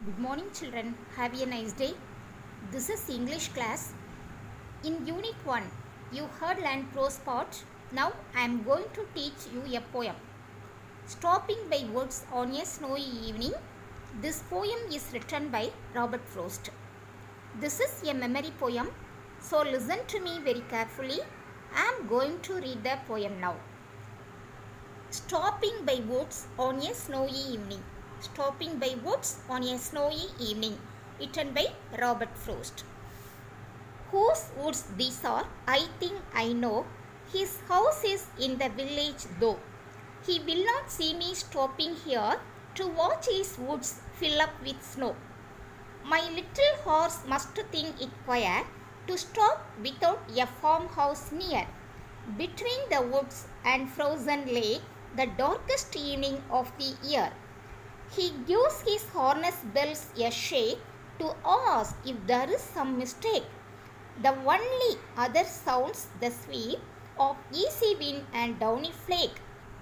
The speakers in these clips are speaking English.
Good morning children, have a nice day. This is English class. In unit 1, you heard land prose part. Now I am going to teach you a poem. Stopping by Woods on a Snowy Evening. This poem is written by Robert Frost. This is a memory poem, so listen to me very carefully. I am going to read the poem now. Stopping by Woods on a Snowy Evening. Stopping by Woods on a Snowy Evening, written by Robert Frost. Whose woods these are, I think I know. His house is in the village though. He will not see me stopping here to watch his woods fill up with snow. My little horse must think it queer to stop without a farmhouse near. Between the woods and frozen lake, the darkest evening of the year. He gives his harness bells a shake to ask if there is some mistake. The only other sounds the sweep of easy wind and downy flake.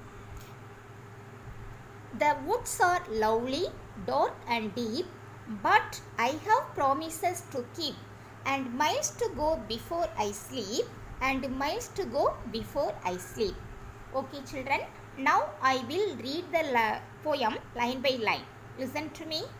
The woods are lovely, dark and deep, but I have promises to keep, and miles to go before I sleep, and miles to go before I sleep. Okay children, now I will read the poem line by line. Listen to me.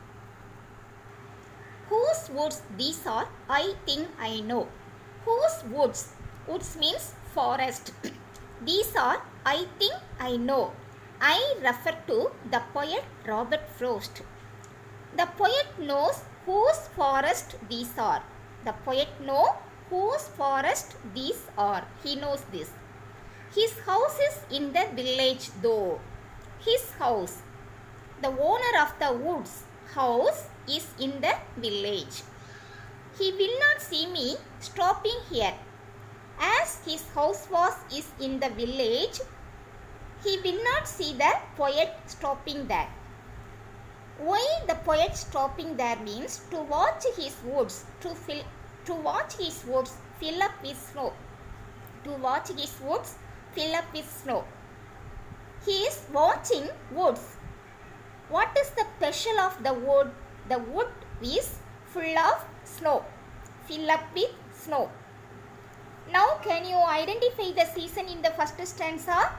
Whose woods these are, I think I know. Whose woods? Woods means forest. These are, I think I know. I refer to the poet Robert Frost. The poet knows whose forest these are. The poet knows whose forest these are. He knows this. His house is in the village though. His house. The owner of the woods house is in the village. He will not see me stopping here. As his house is in the village, he will not see the poet stopping there. Why the poet stopping there means to watch his woods fill up with snow. To watch his woods fill up with snow. He is watching woods. What is the special of the wood? The wood is full of snow. Fill up with snow. Now can you identify the season in the first stanza?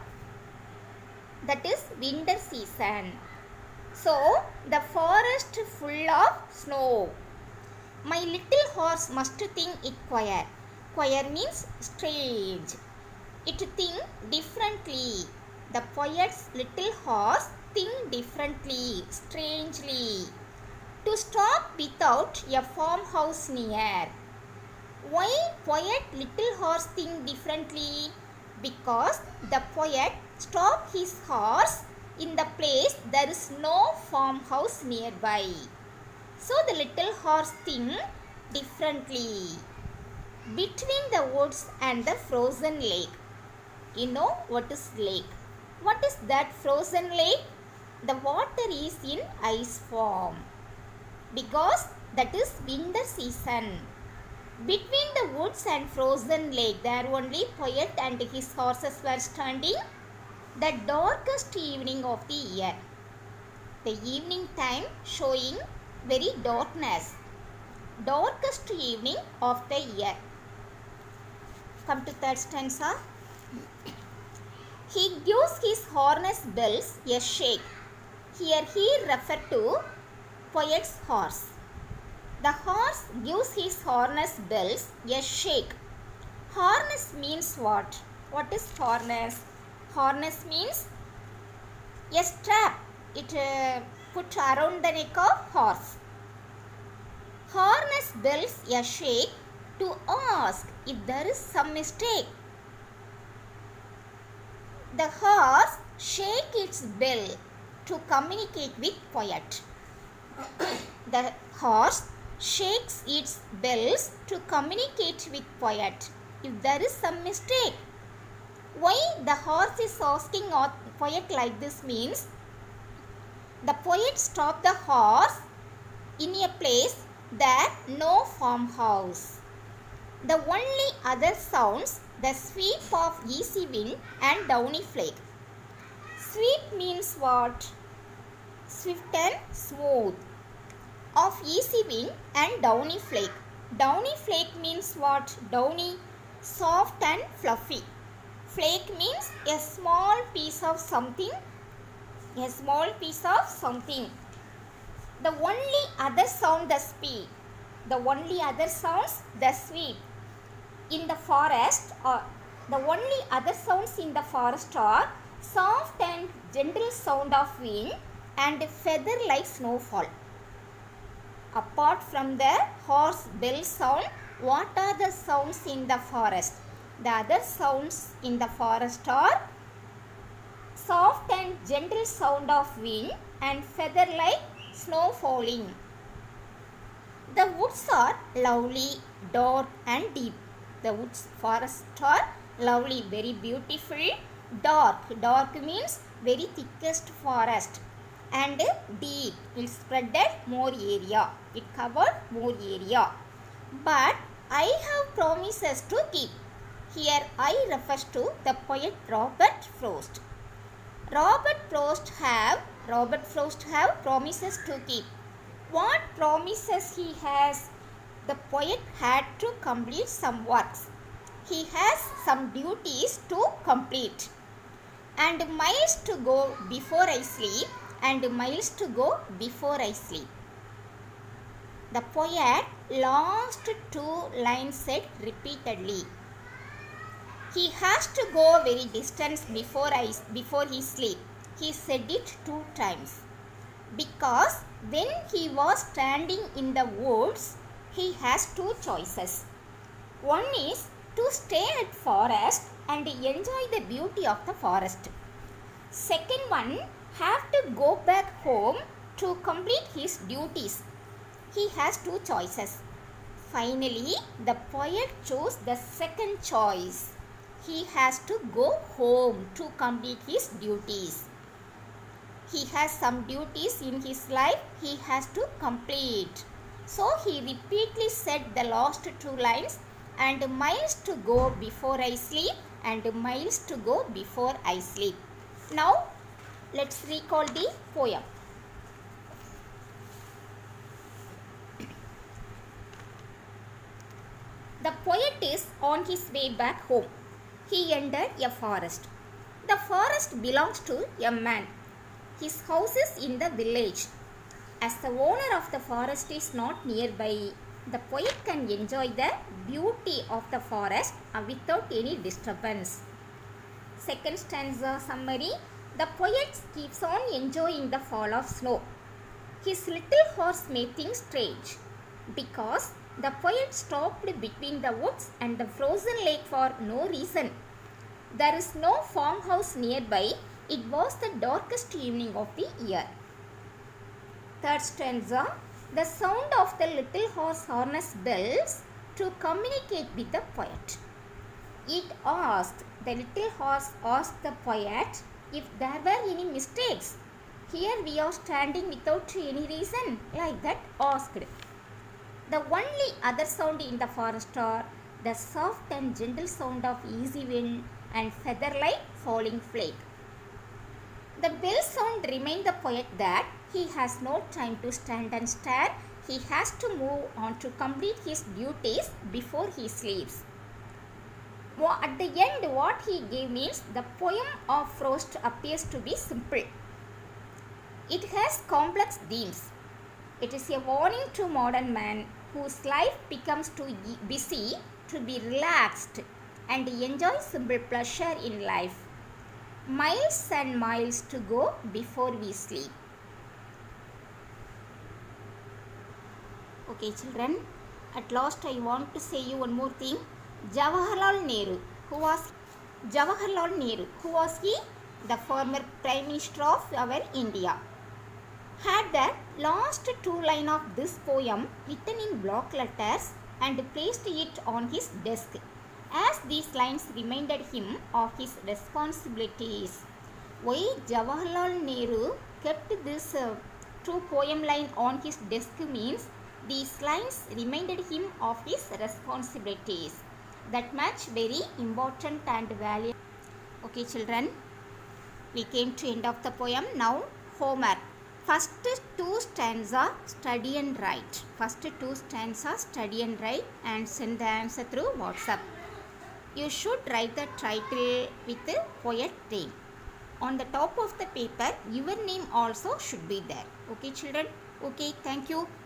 That is winter season. So the forest full of snow. My little horse must think it queer. Queer means strange. It think differently. The poet's little horse think differently, strangely. To stop without a farmhouse near. Why poet little horse think differently? Because the poet stop his horse in the place there is no farmhouse nearby. So the little horse think differently. Between the woods and the frozen lake. You know what is lake? What is that frozen lake? The water is in ice form. Because that is winter season. Between the woods and frozen lake, there only poet and his horses were standing. The darkest evening of the year. The evening time showing very darkness. Darkest evening of the year. Come to third stanza. He gives his harness bells a shake. Here he referred to poet's horse. The horse gives his harness bells a shake. Harness means what? What is harness? Harness means a strap. It put around the neck of horse. Harness bells a shake to ask if there is some mistake. The horse shakes its bell to communicate with poet. The horse shakes its bells to communicate with poet if there is some mistake. Why the horse is asking poet like this means the poet stopped the horse in a place there no farmhouse. The only other sounds the sweep of easy wind and downy flake. Sweep means what? Swift and smooth. easy wind and downy flake. Downy flake means what? Downy, soft and fluffy. Flake means a small piece of something. A small piece of something. The only other sound, the sweet. The only other sounds, the sweet. In the forest, or the only other sounds in the forest are soft and gentle sound of wind and feather like snowfall. Apart from the horse bell sound, what are the sounds in the forest? The other sounds in the forest are soft and gentle sound of wind and feather like snow falling. The woods are lovely, dark and deep. The woods, forests are lovely, very beautiful. Dark, dark means very thickest forest. And deep, it spreaded more area. It covered more area. But I have promises to keep. Here I refers to the poet Robert Frost. Robert Frost have promises to keep. What promises he has? The poet had to complete some works. He has some duties to complete. And miles to go before I sleep. And miles to go before I sleep. The poet last two lines said repeatedly. He has to go very distance before he sleep. He said it 2 times. Because when he was standing in the woods, he has 2 choices. One is to stay at forest and enjoy the beauty of the forest. Second one, have to go back home to complete his duties. He has 2 choices. Finally, the poet chose the second choice. He has to go home to complete his duties. He has some duties in his life he has to complete. So he repeatedly said the last 2 lines, and miles to go before I sleep, and miles to go before I sleep. Now let's recall the poem. The poet is on his way back home. He entered a forest. The forest belongs to a man. His house is in the village. As the owner of the forest is not nearby, the poet can enjoy the beauty of the forest without any disturbance. Second stanza summary. The poet keeps on enjoying the fall of snow. His little horse may think strange because the poet stopped between the woods and the frozen lake for no reason. There is no farmhouse nearby. It was the darkest evening of the year. Third stanza. The sound of the little horse harness bells to communicate with the poet. The little horse asked the poet if there were any mistakes. Here we are standing without any reason, like that asked. The only other sound in the forest are the soft and gentle sound of easy wind and feather-like falling flake. The bell sound reminds the poet that he has no time to stand and stare. He has to move on to complete his duties before he sleeps. At the end, what he gave means the poem of Frost appears to be simple. It has complex themes. It is a warning to modern man whose life becomes too busy to be relaxed and enjoy simple pleasure in life. Miles and miles to go before we sleep. Okay children, at last I want to say you one more thing. Jawaharlal Nehru, who was he? The former Prime Minister of our India. Had the last 2 lines of this poem written in block letters and placed it on his desk, as these lines reminded him of his responsibilities. Why Jawaharlal Nehru kept this 2 poem line on his desk means these lines reminded him of his responsibilities. That much very important and valuable. Okay children, we came to end of the poem. Now Homer. First two stanza study and write. First two stanza study and write and send the answer through WhatsApp. You should write the title with the poet name. On the top of the paper, your name also should be there. Okay, children? Okay, thank you.